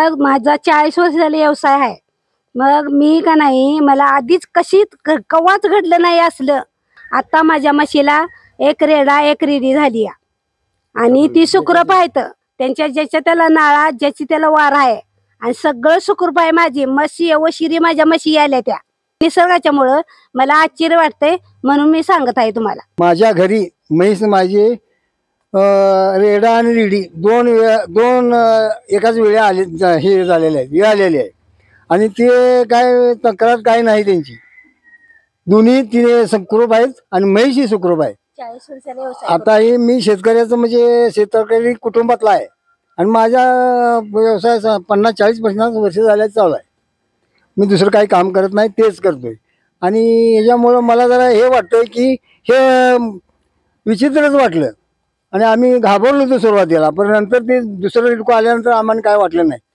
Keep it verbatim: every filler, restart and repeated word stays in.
मग माझा चाळीस वर्ष झाले व्यवसाय आहे. मग मी का नाही मला आधीच कशी कवाच घडलं नाही असलं. आता माझ्या म्हशीला एक रेडा एक रेडी झाली आणि ती सुखरूप आहेत. त्यांच्या ज्याच्या त्याला नाळा ज्याची त्याला वार आहे आणि सगळं सुखरूप आहे. माझी म्हशी वशिरी माझ्या म्हशी आल्या त्या निसर्गाच्या मुळे मला आश्चर्य वाटतंय म्हणून मी सांगत आहे तुम्हाला. माझ्या घरी म्हैस माझी रेडा आणि रेडी दोन दोन एकाच वेळी आले हे झालेले आहेत हे आलेले आहे आणि ते काय तक्रार काही नाही त्यांची. दोन्ही तिने सुखरूप आहेत आणि म्हैसही सुखरूप आहे. आता हे मी शेतकऱ्याचं म्हणजे शेतकरी कुटुंबातला आहे आणि माझ्या व्यवसाय पन्नास चाळीस पन्नास वर्ष झाल्याचं चालू आहे. मी दुसरं काही काम करत नाही तेच करतोय आणि ह्याच्यामुळं मला जरा हे वाटतंय की हे विचित्रच वाटलं आणि आम्ही घाबरलो होतो सुरुवातीला, पण नंतर ते दुसरं रिडको आल्यानंतर आम्हाला काय वाटलं नाही.